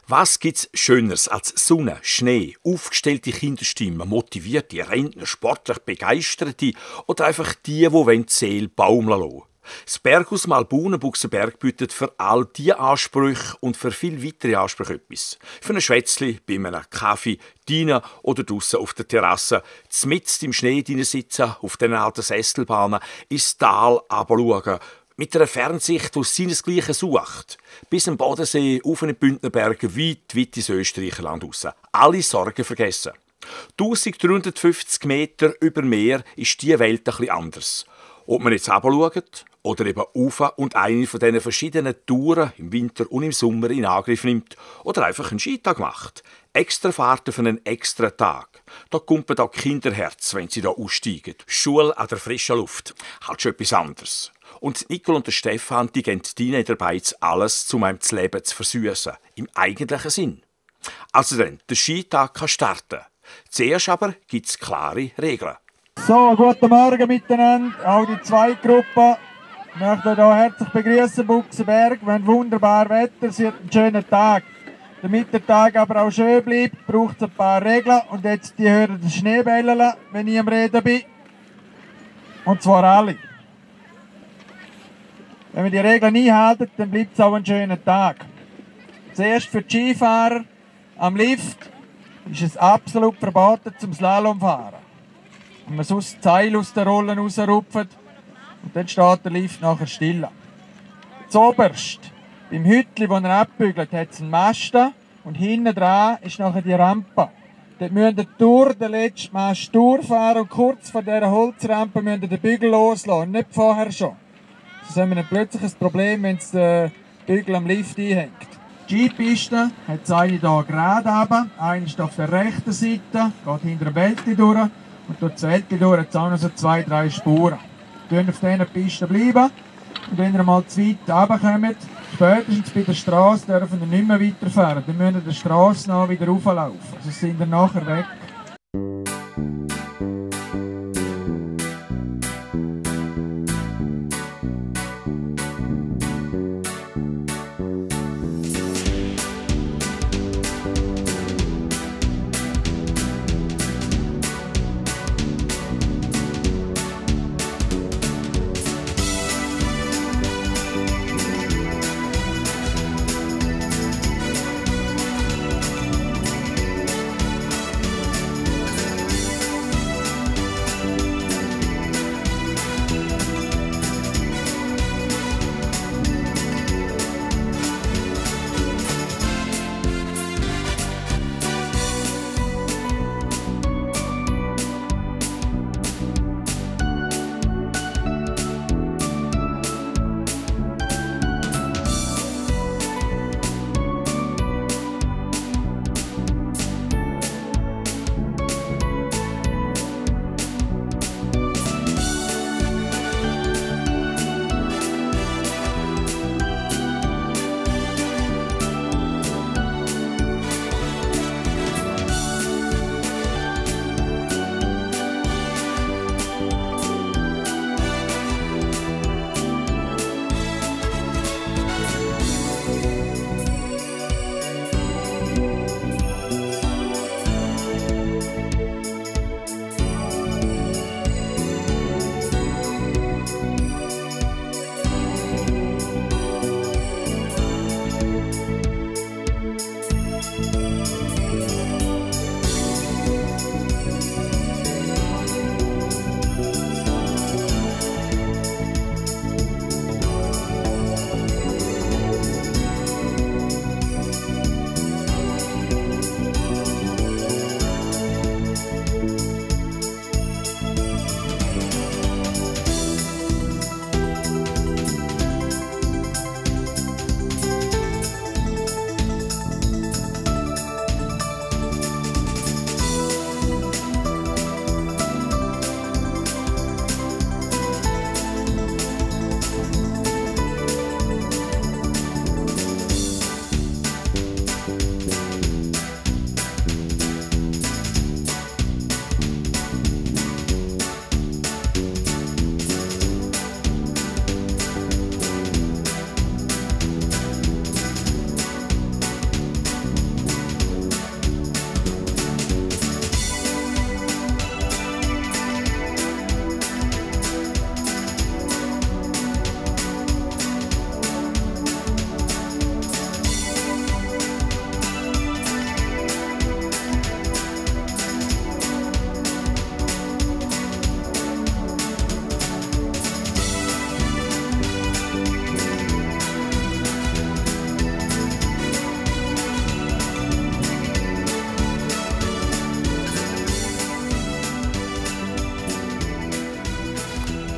Was gibt's Schöneres als Sonne, Schnee, aufgestellte Kinderstimmen, motivierte Rentner, sportlich Begeisterte oder einfach die die Seele baumeln lassen? Das Berghaus Malbunen-Buchsenberg bietet für all diese Ansprüche und für viel weitere Ansprüche etwas. Für ein Schwätzli, bei einem Kaffee, drinnen oder draussen auf der Terrasse, mitten im Schnee sitzen, auf den alten Sesselbahnen, ins Tal runterschauen, mit einer Fernsicht, die seinesgleichen sucht. Bis am Bodensee, auf den Bündnerbergen, weit ins Österreicherland raus. Alle Sorgen vergessen. 1350 Meter über Meer ist diese Welt ein bisschen anders. Ob man jetzt runterschaut oder eben rauf und eine von diesen verschiedenen Touren im Winter und im Sommer in Angriff nimmt oder einfach einen Skitag macht. Extra Fahrten für einen extra Tag. Da kommt auch Kinderherz, wenn sie da aussteigen. Schule an der frischen Luft. Halt schon etwas anderes. Und Nicole und der Stefan, die geben ihnen dabei jetzt alles, um einem das Leben zu versüßen. Im eigentlichen Sinn. Also dann, der Skitag kann starten. Zuerst aber gibt es klare Regeln. So, guten Morgen miteinander, auch die zweite Gruppe. Ich möchte euch hier herzlich begrüßen, Buchsenberg. Wir haben wunderbares Wetter, es wird ein schöner Tag. Damit der Tag aber auch schön bleibt, braucht es ein paar Regeln. Und jetzt die hören den Schneebällen, wenn ich am Reden bin. Und zwar alle. Wenn wir die Regeln einhalten, dann bleibt es auch ein schöner Tag. Zuerst für die Skifahrer am Lift ist es absolut verboten zum Slalomfahren. Wenn man sonst das Seil aus den Rollen rausrupft und dann steht der Lift nachher still. Zoberst, beim Hütli, wo er abbügelt, hat es einen Masten und hinten dran ist nachher die Rampe. Dort müsst ihr durch den letzten Mast durchfahren und kurz vor dieser Holzrampe müsst ihr den Bügel loslassen, nicht vorher schon. Sonst haben wir plötzlich ein Problem, wenn der Bügel am Lift einhängt. Die Skipiste hat es eine hier gerade runter, eine ist auf der rechten Seite, geht hinter dem Wäldchen durch und durch das Wäldchen durch hat es auch noch so 2-3 Spuren. Ihr dürft auf diesen Pisten bleiben und wenn ihr mal zu weit runterkommt, spätestens bei der Straße dürfen ihr nicht mehr weiterfahren. Dann müsst ihr der Straße nach wieder rauflaufen, sonst sind ihr nachher weg.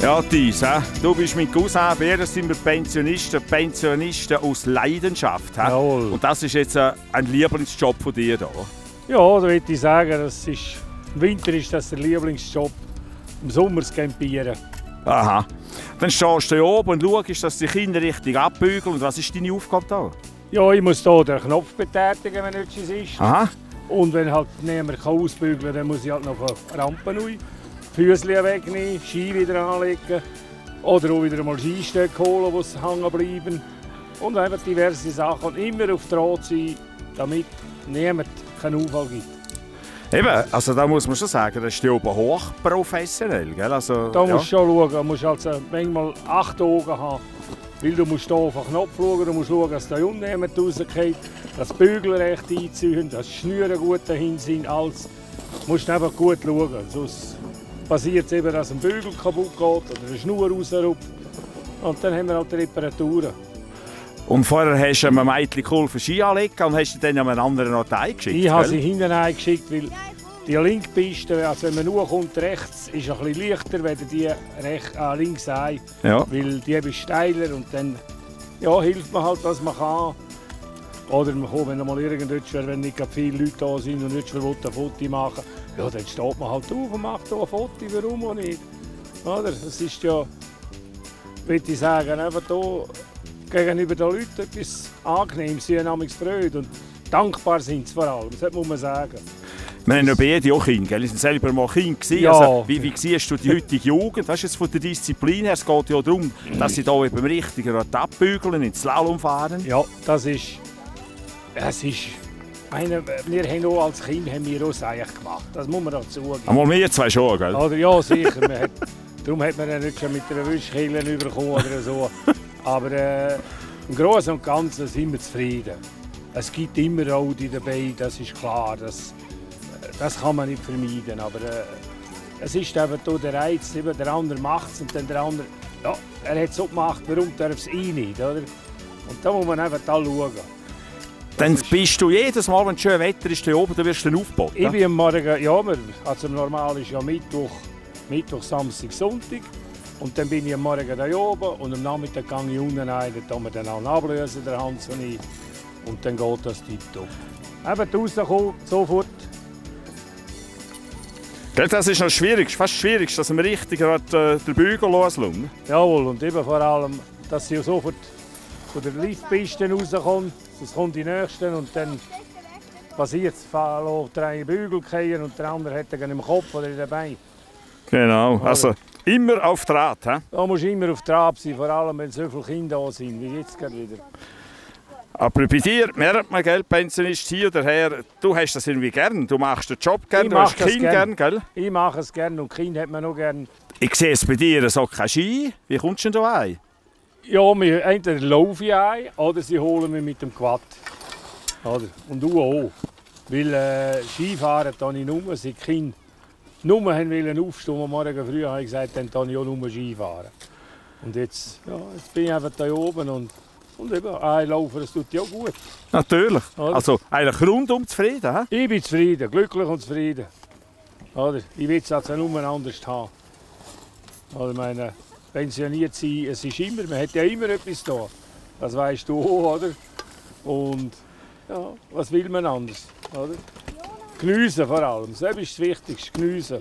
Ja, Thies, du bist mein Cousin, wir sind wir Pensionisten aus Leidenschaft. Jawohl. Und das ist jetzt ein Lieblingsjob von dir hier. Ja, da würde ich sagen, im Winter ist das der Lieblingsjob, im Sommer das Campieren. Aha. Dann stehst du hier oben und schaust, dass die Kinder richtig abbügeln. Und was ist deine Aufgabe da? Ja, ich muss hier den Knopf betätigen, wenn etwas ist. Aha. Und wenn halt niemand ausbügeln kann, dann muss ich halt noch auf die Rampe rein, Füße wegnehmen, Ski wieder anlegen oder auch wieder mal Skistöcke holen, die hängen bleiben. Und einfach diverse Sachen. Und immer auf Draht sein, damit niemand keinen Unfall gibt. Eben, also da muss man schon sagen, das ist hier oben hochprofessionell. Gell? Also, Da musst du schon schauen, du musst also manchmal 8 Augen haben. Weil du musst hier auf den Knopf schauen, du musst schauen, dass da unten jemand rausgeht, dass die Bügel recht einziehen, dass die Schnüre gut dahin sind, alles. Du musst einfach gut schauen, sonst passiert es eben, dass ein Bügel kaputt geht oder eine Schnur rausrupft. Und dann haben wir halt Reparaturen. Und vorher hast du einem Mädchen geholfen, Ski anlegen und hast du dann einen anderen noch eingeschickt. Ich habe sie hinten eingeschickt, weil die linke Piste, also wenn man nur kommt rechts, ist ein bisschen leichter, wenn die links ein, Ja. weil die ist steiler und dann ja, hilft man halt, was man kann. Oder wenn mal wenn nicht viele Leute da sind und nicht ein Foto machen, ja, dann steht man halt auf und macht hier ein Foto, warum auch nicht. Oder? Es ist ja, würde ich sagen, einfach hier gegenüber den Leuten etwas Angenehmes, sie haben Freude und dankbar sind sie vor allem, das muss man sagen. Wir haben ja beide auch Kinder, gell? Wir waren selber mal Kind. Ja. Also, wie siehst du die heutige Jugend? Das ist jetzt von der Disziplin her. Es geht ja darum, dass sie hier beim richtigen Rad abbügeln, ins Slalom fahren. Ja, das ist. Wir haben auch als Kind haben wir auch das eigentlich gemacht. Das muss man dazu zugeben. Einmal wir zwei schon, gell? Oder, ja, sicher. Darum hat man ja nicht schon mit einer Wischkille bekommen oder so. Aber im Großen und Ganzen sind wir zufrieden. Es gibt immer Rowdy dabei, das ist klar. Das kann man nicht vermeiden. Aber es ist eben der Reiz, der andere macht es und dann der andere, ja, er hat es so gemacht, warum darf es ich nicht? Oder? Und da muss man einfach da schauen. Dann bist du jedes Mal, wenn es schön Wetter ist, hier oben, dann wirst du dann aufgebaut. Ich bin am Morgen, ja, also normal ist ja Mittwoch, Samstag, Sonntag. Und dann bin ich am Morgen da oben und am Nachmittag gehe ich unten rein, dann tun wir dann auch ablösen, der Hans und ich. Und dann geht das tiptop. Eben rauskommen, sofort. Das ist noch schwierig, fast schwierig, dass man richtig den Bügel loslässt. Jawohl, und eben vor allem, dass sie sofort von der Liftpiste rauskommt, es kommt die Nächsten und dann passiert es, lässt der eine Bügel fallen und der andere hat ihn im Kopf oder in den Beinen. Genau, also immer auf Draht. He? Da musst du immer auf Trab sein, vor allem wenn so viele Kinder da sind, wie jetzt gerade wieder. Aber bei dir merkt man, gell, Pensionist hier oder her, du hast das irgendwie gern, du machst den Job gern, du hast Kind gern, gell? Ich mache es gern und Kind hat man auch gern. Ich sehe es bei dir, so kein Ski. Wie kommst du denn da ein? Ja, entweder laufe ich ein oder sie holen mich mit dem Quad. Oder? Und du auch. Weil Skifahren kann ich nur, seit Kind nur wollen aufstehen am Morgen früh, habe ich gesagt, dann kann ich auch nur Skifahren. Und jetzt bin ich einfach da oben und eben, einlaufen, das tut ja gut. Natürlich. Oder? Also eigentlich rundum zufrieden. He? Ich bin zufrieden, glücklich und zufrieden. Oder? Ich will es also nur anders haben. Oder meine, pensioniert sein, es ist immer, man hat ja immer etwas da. Das weißt du auch, oder? Und ja, was will man anders? Oder? Geniessen vor allem, das ist das Wichtigste, geniessen.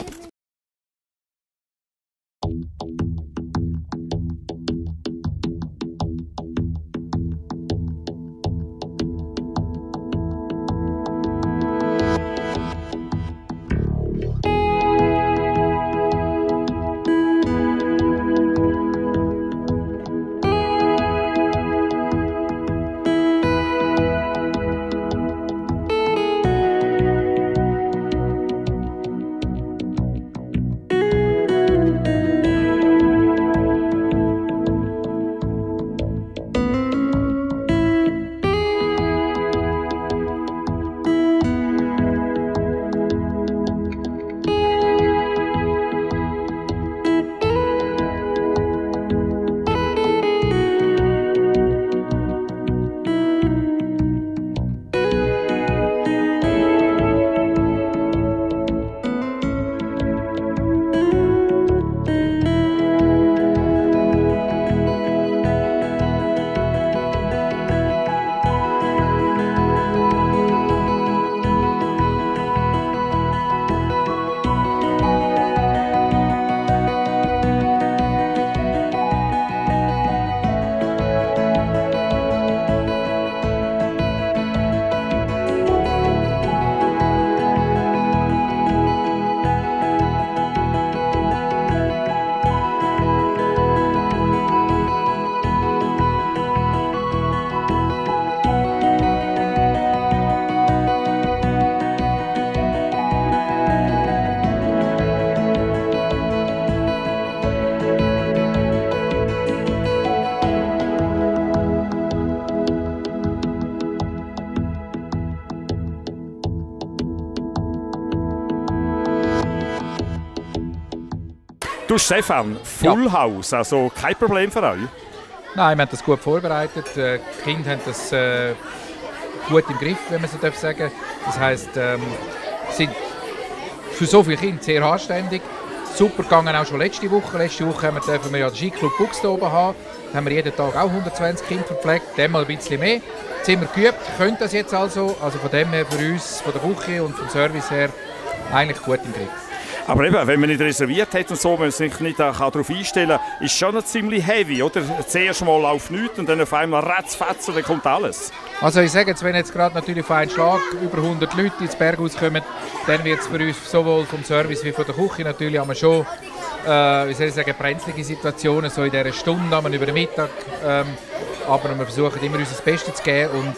Du Stefan, Full House, also kein Problem für euch? Nein, wir haben das gut vorbereitet. Die Kinder haben das gut im Griff, wenn man so sagen darf. Das heisst, sind für so viele Kinder sehr anständig. Super gegangen auch schon letzte Woche. Letzte Woche dürfen wir ja den Skiclub Buchs oben haben. Da haben wir jeden Tag auch 120 Kinder verpflegt, dann mal ein bisschen mehr. Jetzt sind wir geübt, können das jetzt also. Also von dem her für uns, von der Küche und vom Service her, eigentlich gut im Griff. Aber eben, wenn man nicht reserviert hat und so, man sich nicht darauf einstellen kann, ist schon noch ziemlich heavy, oder? Zuerst mal auf nichts und dann auf einmal ratzfatz und dann kommt alles. Also ich sage jetzt, wenn jetzt gerade natürlich auf einen Schlag über 100 Leute ins Berghaus kommen, dann wird es für uns sowohl vom Service wie von der Küche natürlich haben wir schon, wie soll ich sagen, brenzlige Situationen, so in dieser Stunde über den Mittag. Aber wir versuchen immer unser Bestes zu geben und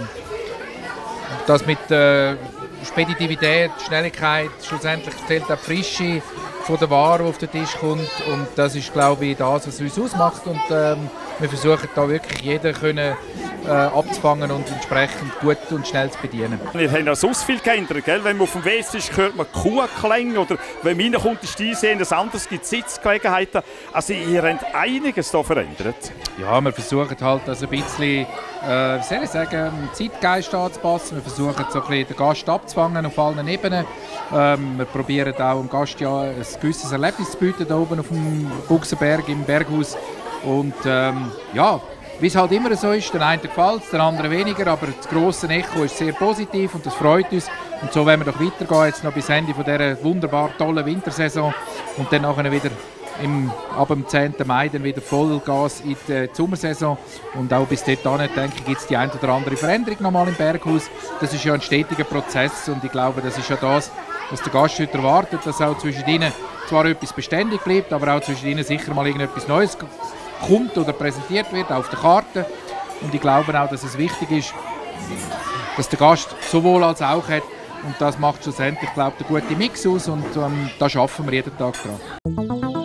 das mit Speditivität, Schnelligkeit, schlussendlich zählt auch die Frische von der Ware, die auf den Tisch kommt. Und das ist, glaube ich, das, was uns ausmacht. Und wir versuchen da wirklich jeden abzufangen und entsprechend gut und schnell zu bedienen. Wir haben auch sonst viel geändert, gell? Wenn man auf dem WC ist, hört man Kuhklänge oder wenn man reinkommt, ist die sehen, das anderes gibt Sitzgelegenheiten. Also ihr habt einiges da verändert. Ja, wir versuchen halt das ein bisschen, wie soll ich sagen, im Zeitgeist anzupassen. Wir versuchen so ein bisschen den Gast abzufangen auf allen Ebenen. Wir probieren auch dem Gast ja ein gewisses Erlebnis zu bieten, hier oben auf dem Buchsenberg im Berghaus. Und ja, wie es halt immer so ist, den einen gefällt es, den anderen weniger, aber das grosse Echo ist sehr positiv und das freut uns. Und so werden wir doch weitergehen, jetzt noch bis Ende dieser wunderbar tollen Wintersaison und dann nachher wieder ab dem 10. Mai dann wieder Vollgas in die Sommersaison. Und auch bis dahin, denke ich, gibt es die eine oder andere Veränderung nochmal im Berghaus. Das ist ja ein stetiger Prozess und ich glaube, das ist ja das, was der Gastgeber erwartet, dass auch zwischen ihnen zwar etwas beständig bleibt, aber auch zwischen ihnen sicher mal irgendetwas Neues kommt oder präsentiert wird auf der Karte. Und ich glaube auch, dass es wichtig ist, dass der Gast sowohl als auch hat. Und das macht schlussendlich, glaube ich, einen guten Mix aus und da arbeiten wir jeden Tag dran.